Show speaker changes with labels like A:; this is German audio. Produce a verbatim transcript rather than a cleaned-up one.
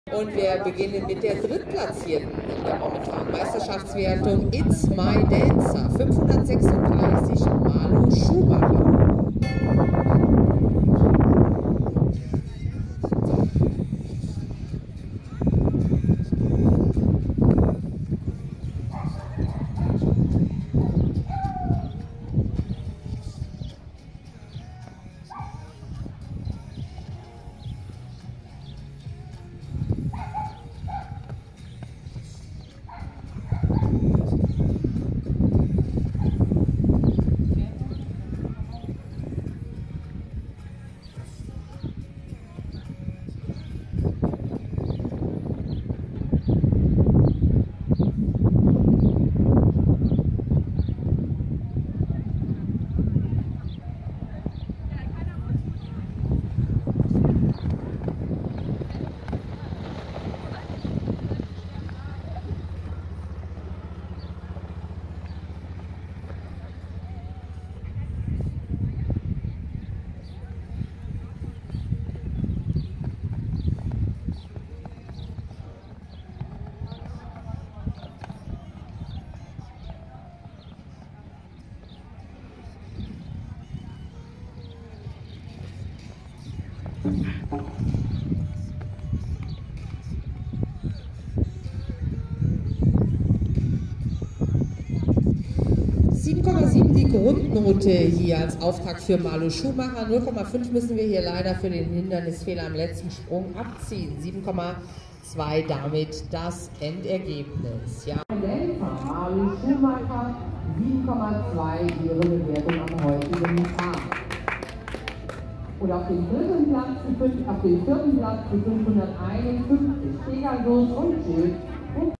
A: Und wir beginnen mit der Drittplatzierten in der momentanen Meisterschaftswertung. It's My Dancer, fünfhundertsechsunddreißig, Malu Schumacher. sieben Komma sieben die Grundnote hier als Auftakt für Malu Schumacher. null Komma fünf müssen wir hier leider für den Hindernisfehler am letzten Sprung abziehen. sieben Komma zwei damit das Endergebnis. Ja. Malu Schumacher, sieben Komma zwei ihre Bewertung am heutigen Tag. Und auf dem dritten Platz, auf dem vierten Platz die fünfhunderteinundfünfzig Pegasus und Jill.